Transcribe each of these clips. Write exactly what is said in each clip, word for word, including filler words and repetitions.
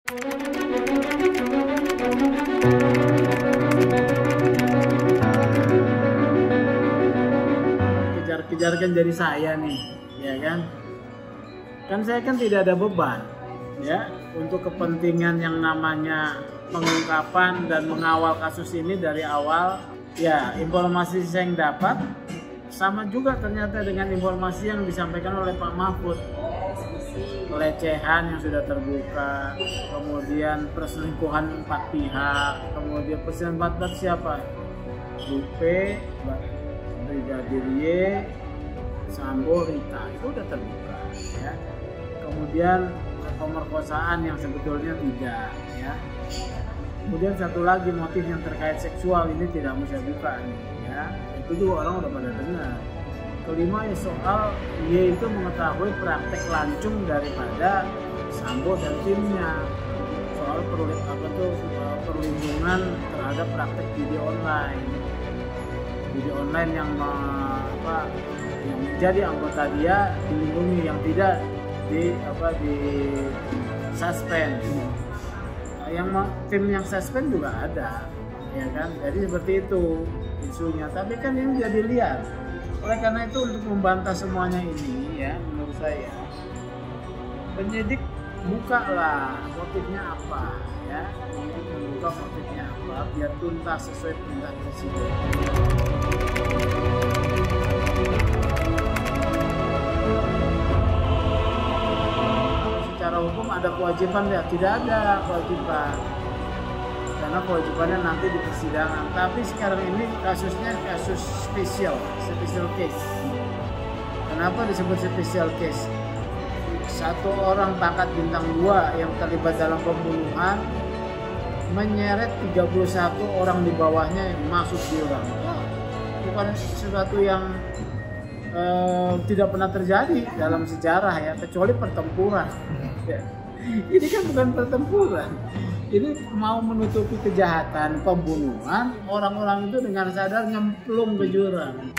Kejar-kejarkan jadi saya nih, ya kan? Kan saya kan tidak ada beban, ya, untuk kepentingan yang namanya pengungkapan dan mengawal kasus ini dari awal. Ya, informasi saya yang dapat sama juga ternyata dengan informasi yang disampaikan oleh Pak Mahfud. Pelecehan yang sudah terbuka, kemudian perselingkuhan empat pihak, kemudian perselingkuhan empat pihak siapa? U P, Brigadir Y, Sambo, Rita, itu udah terbuka, ya. Kemudian pemerkosaan yang sebetulnya tidak, ya. Kemudian satu lagi motif yang terkait seksual ini tidak mau saya buka nih, ya. Itu juga orang udah pada dengar. Kelima ya soal Y itu mengetahui praktek lancung daripada Sambo dan timnya soal perlu apa tuh perlindungan terhadap praktek judi online, judi online yang apa yang menjadi anggota dia dilindungi, yang tidak di apa di suspend. Yang tim yang suspend juga ada, ya kan? Jadi seperti itu isunya. Tapi kan yang jadi liar. Oleh karena itu untuk membantah semuanya ini, ya, menurut saya penyidik bukalah motifnya apa, ya, penyidik membuka motifnya apa biar tuntas sesuai perintah presiden. Secara hukum ada kewajiban ya? Tidak ada kewajiban, karena kewajibannya nanti di persidangan. Tapi sekarang ini kasusnya kasus spesial, special case. Kenapa disebut special case? Satu orang pangkat bintang dua yang terlibat dalam pembunuhan menyeret tiga puluh satu orang di bawahnya yang masuk jurang. Oh, bukan sesuatu yang eh, tidak pernah terjadi dalam sejarah, ya, kecuali pertempuran. Ya. Ini kan bukan pertempuran. Ini mau menutupi kejahatan pembunuhan, orang-orang itu dengan sadar nyemplung ke jurang.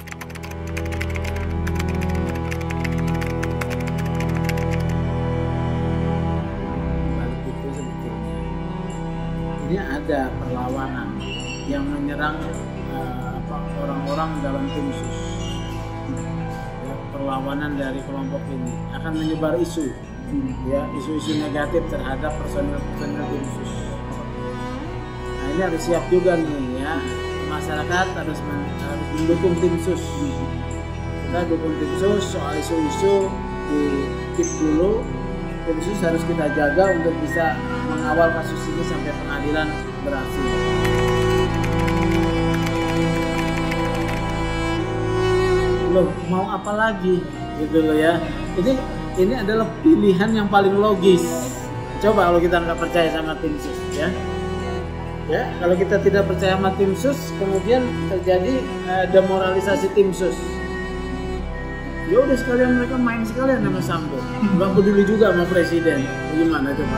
Balik itu sebetulnya ini ada perlawanan yang menyerang uh, apa, orang-orang dalam tim sus. Ya, perlawanan dari kelompok ini akan menyebar isu. Ya, isu-isu negatif terhadap personil-personil tim sus. Nah, ini harus siap juga nih, ya, masyarakat harus, harus mendukung tim sus. Kita dukung tim sus soal isu-isu di keep dulu. Tim sus harus kita jaga untuk bisa mengawal kasus ini sampai pengadilan berhasil. Loh, mau apa lagi gitu loh, ya. Ini Ini adalah pilihan yang paling logis. Coba kalau kita nggak percaya sama tim sus, ya, ya, kalau kita tidak percaya sama tim sus, kemudian terjadi uh, demoralisasi tim sus. Ya udah sekalian mereka main sekalian sama Sambo, nggak peduli juga sama presiden. Gimana coba?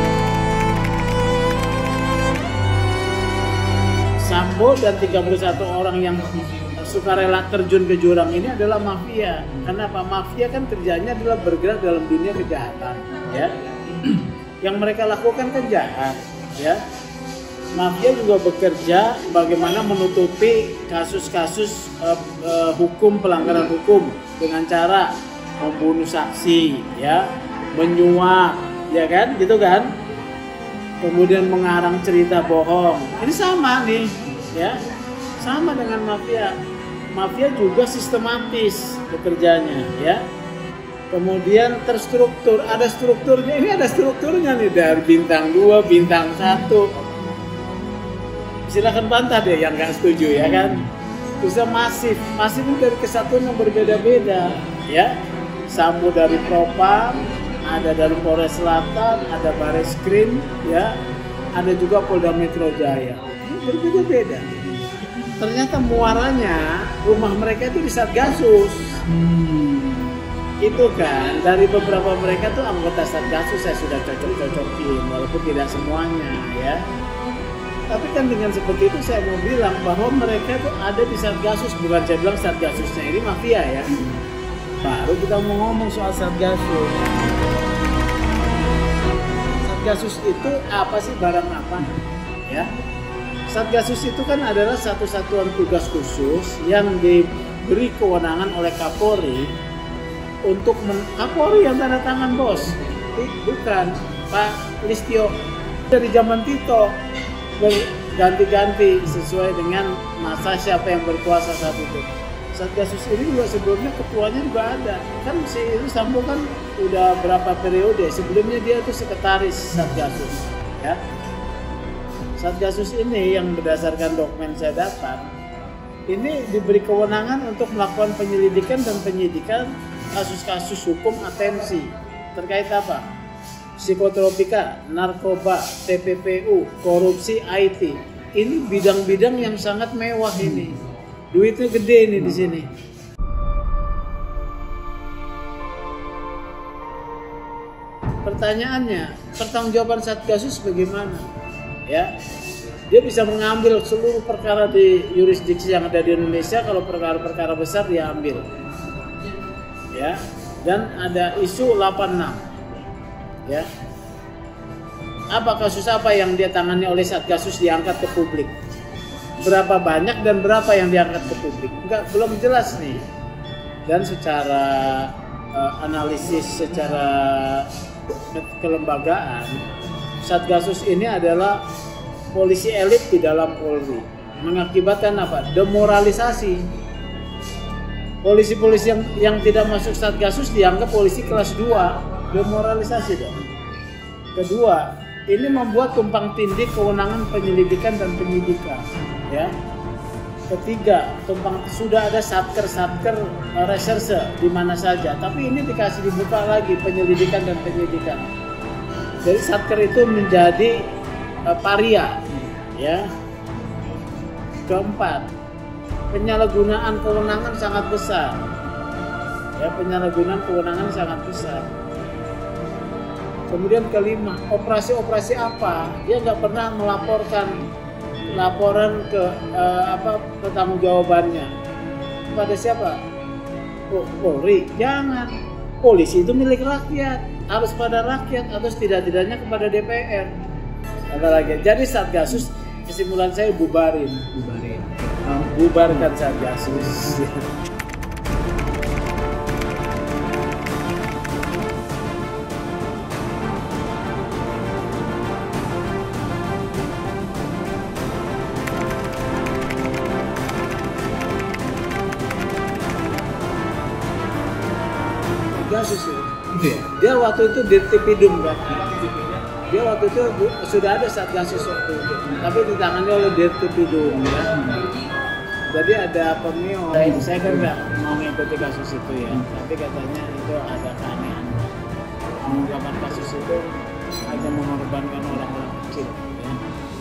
Sambo dan tiga puluh satu orang yang sukarela terjun ke jurang ini adalah mafia. Kenapa? Mafia kan kerjanya adalah bergerak dalam dunia kejahatan, ya. Yang mereka lakukan kan jahat, ya. Mafia juga bekerja bagaimana menutupi kasus-kasus uh, uh, hukum, pelanggaran hukum dengan cara membunuh saksi, ya, menyuap, ya kan, gitu kan. Kemudian mengarang cerita bohong. Ini sama nih, ya. Sama dengan mafia. Mafia juga sistematis bekerjanya, ya. Kemudian terstruktur, ada strukturnya. Ini ada strukturnya nih dari bintang dua, bintang satu. Silakan bantah deh yang nggak setuju, ya kan. Bisa masif, masif itu dari kesatuan yang berbeda-beda, ya. Sambo dari Propam, ada dari Polres Selatan, ada Bareskrim, ya. Ada juga Polda Metro Jaya. Ini berbeda-beda. Ternyata muaranya rumah mereka itu di Satgasus. Hmm. Itu kan dari beberapa mereka tuh anggota Satgasus saya sudah cocok-cocokin, walaupun tidak semuanya, ya. Tapi kan dengan seperti itu saya mau bilang bahwa mereka tuh ada di Satgasus, bukan saya bilang Satgasusnya ini mafia, ya. Baru kita mau ngomong soal Satgasus. Satgasus itu apa sih, barang apa? Ya. Satgasus itu kan adalah satu satuan tugas khusus yang diberi kewenangan oleh Kapolri untuk men- Kapolri yang tanda tangan, bos. Bukan Pak Listio. Dari zaman Tito berganti-ganti sesuai dengan masa siapa yang berkuasa saat itu. Satgasus ini juga sebelumnya ketuanya juga ada. Kan si itu Sambo kan udah berapa periode, sebelumnya dia itu sekretaris Satgasus, ya. Satgasus ini yang berdasarkan dokumen saya dapat, ini diberi kewenangan untuk melakukan penyelidikan dan penyidikan kasus-kasus hukum atensi terkait apa? Psikotropika, narkoba, T P P U, korupsi, I T. Ini bidang-bidang yang sangat mewah ini. Duitnya gede nih di sini. Pertanyaannya, pertanggungjawaban Satgasus bagaimana? Ya, dia bisa mengambil seluruh perkara di yurisdiksi yang ada di Indonesia. Kalau perkara-perkara besar dia ambil. Ya, dan ada isu delapan puluh enam. Ya, apa kasus apa yang dia tangani oleh Satgasus diangkat ke publik? Berapa banyak dan berapa yang diangkat ke publik? Enggak, belum jelas nih. Dan secara uh, analisis, secara kelembagaan, Satgasus ini adalah polisi elit di dalam Polri. Mengakibatkan apa? Demoralisasi. Polisi-polisi yang yang tidak masuk Satgasus dianggap polisi kelas dua. Demoralisasi dong. Kedua, ini membuat tumpang tindih kewenangan penyelidikan dan penyidikan. Ya. Ketiga, tumpang sudah ada satker-satker reserse di mana saja, tapi ini dikasih dibuka lagi penyelidikan dan penyidikan. Jadi satker itu menjadi uh, paria, ya. Keempat, penyalahgunaan kewenangan sangat besar. Ya, penyalahgunaan kewenangan sangat besar. Kemudian kelima, operasi-operasi apa? Dia nggak pernah melaporkan laporan ke uh, apa pertanggungjawabannya kepada siapa? Polri. Jangan. Polisi itu milik rakyat, harus pada rakyat atau setidak-tidaknya kepada D P R. Ada lagi. Jadi Satgasus, kesimpulan saya bubarin, bubarin, bubarkan Satgasus. Satgasus ya. Dia waktu itu di Dirtipidum kan. Dia waktu itu sudah ada Satgasus waktu itu, tapi ditangani oleh Dirtipidum ya. Jadi ada pemio. Saya kan nggak mau mengikuti kasus itu ya, tapi katanya itu ada keanehan. Pengungkapan kasus itu hanya mengorbankan orang-orang kecil ya.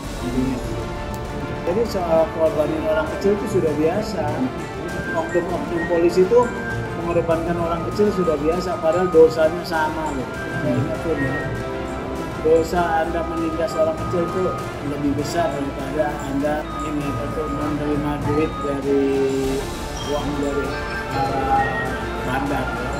Jadi soal korbanin orang kecil itu sudah biasa. Oknum-oknum polisi itu mengorbankan orang kecil sudah biasa, padahal dosanya sama loh. Saya ingatkan ya, dosa Anda menindas orang kecil itu lebih besar daripada Anda ini itu menerima duit dari uang dari para bandar ya.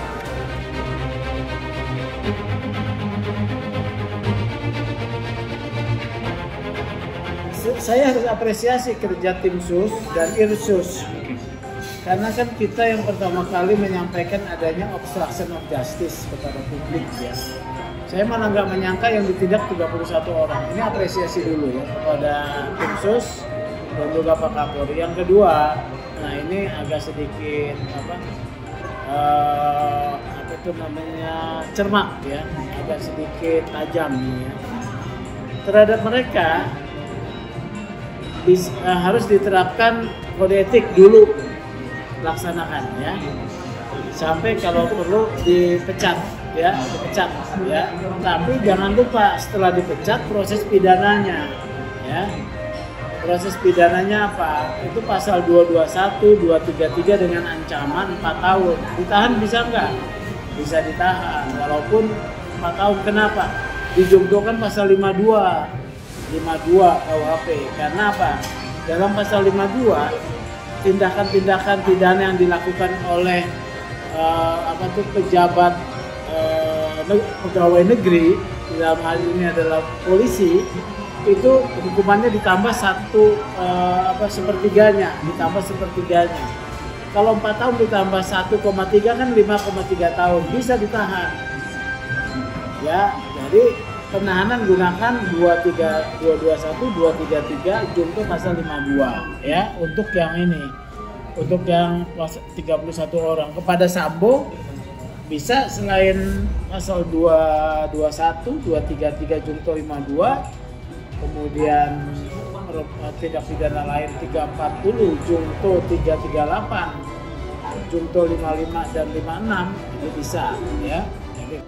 Saya harus apresiasi kerja tim sus dan Irsus. Karena kan kita yang pertama kali menyampaikan adanya obstruction of justice kepada publik ya. Saya malah nggak menyangka yang ditindak tiga puluh satu orang. Ini apresiasi dulu ya kepada tim sus dan juga Pak Kapolri. Yang kedua, nah ini agak sedikit apa, uh, apa itu namanya cermat ya, agak sedikit tajam ya. Terhadap mereka bis, uh, harus diterapkan kode etik dulu. Laksanakan ya, sampai kalau perlu dipecat ya, dipecat ya. Tapi jangan lupa setelah dipecat proses pidananya ya. Proses pidananya apa? Itu pasal dua dua satu, dua tiga tiga dengan ancaman empat tahun. Ditahan bisa nggak? Bisa ditahan walaupun empat tahun. Kenapa? Dijungtokan pasal lima dua lima dua K U H P. Karena apa? Dalam pasal lima dua tindakan-tindakan pidana yang dilakukan oleh uh, apa tuh pejabat uh, pegawai negeri dalam hal ini adalah polisi, itu hukumannya ditambah satu eh, apa sepertiganya, ditambah sepertiganya. Kalau empat tahun ditambah satu koma tiga kan lima koma tiga tahun, bisa ditahan. Ya, jadi penahanan gunakan dua tiga dua dua satu dua tiga tiga junto pasal lima puluh dua ya untuk yang ini. Untuk yang tiga puluh satu orang. Kepada Sambo bisa selain pasal dua dua satu dua tiga tiga junto lima puluh dua, kemudian tindak pidana lain tiga empat nol junto tiga tiga delapan junto lima puluh lima dan lima puluh enam itu bisa ya. Jadi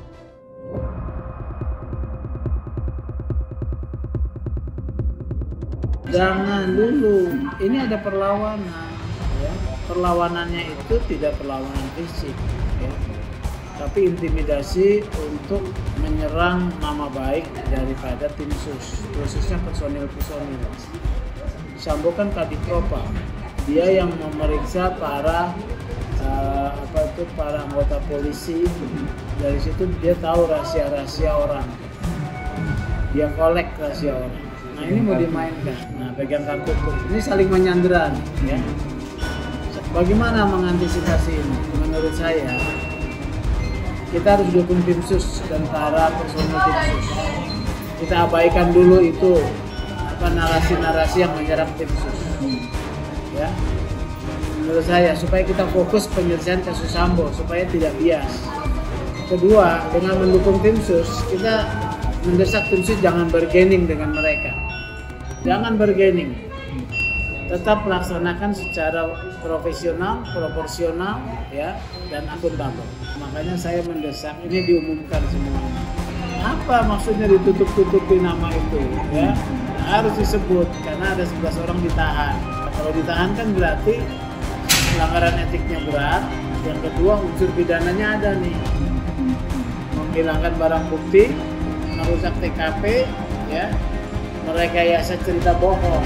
jangan dulu, ini ada perlawanan ya. Perlawanannya itu tidak perlawanan fisik ya, tapi intimidasi untuk menyerang nama baik daripada tim sus, khususnya personil-personil. Sambo kan Kadifropa, dia yang memeriksa para uh, apa itu para anggota polisi. Dari situ dia tahu rahasia-rahasia orang, dia kolek rahasia orang. Nah ini mau dimainkan, nah pegang kartu ini saling menyandera ya. Bagaimana mengantisipasi ini? Menurut saya kita harus dukung tim sus dan para personel tim sus. Kita abaikan dulu itu apa narasi-narasi yang menyerang tim sus ya. Menurut saya supaya kita fokus penyelesaian kasus Sambo supaya tidak bias. Kedua, dengan mendukung tim sus kita mendesak tim sus jangan bergening dengan mereka. Jangan bergening, tetap laksanakan secara profesional, proporsional, ya, dan akuntabel. Makanya saya mendesak ini diumumkan semuanya. Apa maksudnya ditutup-tutupi nama itu? Ya, harus disebut karena ada sebelas orang ditahan. Kalau ditahan kan berarti pelanggaran etiknya berat. Yang kedua unsur pidananya ada nih, menghilangkan barang bukti, merusak T K P, ya. Merekayasa cerita bohong.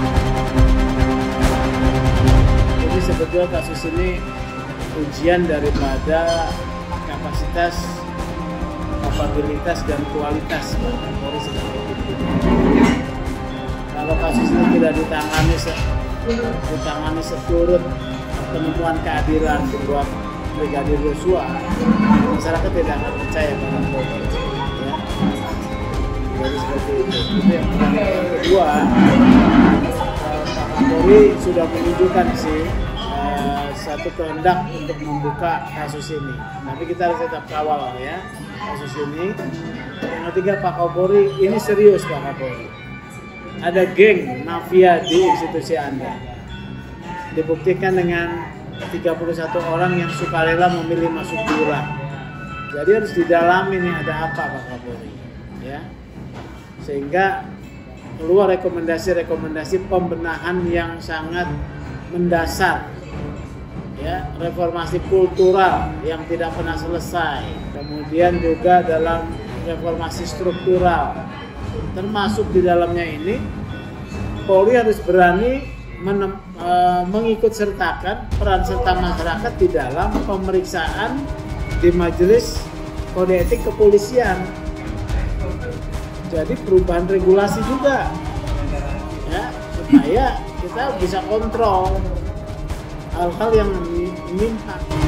Jadi sebetulnya kasus ini ujian daripada kapasitas, kapabilitas dan kualitas Polri sebagai tim. Kalau kasus ini tidak ditangani ditangani seturut penemuan keadilan buat Brigadir Yosua, masyarakat tidak akan percaya pada Polri. Ya. Jadi seperti itu. Itu yang pertama. Yang kedua, Pak Kapolri sudah menunjukkan sih eh, satu kehendak untuk membuka kasus ini. Tapi kita harus tetap kawal ya kasus ini. Yang ketiga, Pak Kapolri ini serius Pak Kapolri. Ada geng mafia di institusi Anda. Dibuktikan dengan tiga puluh satu orang yang sukarela memilih masuk jurang. Jadi harus didalami nih ada apa Pak Kapolri. Ya. Sehingga keluar rekomendasi-rekomendasi pembenahan yang sangat mendasar ya, reformasi kultural yang tidak pernah selesai, kemudian juga dalam reformasi struktural, termasuk di dalamnya ini Polri harus berani menem, e, mengikut sertakan peran serta masyarakat di dalam pemeriksaan di majelis kode etik kepolisian. Jadi perubahan regulasi juga ya, supaya kita bisa kontrol hal-hal yang menyimpang.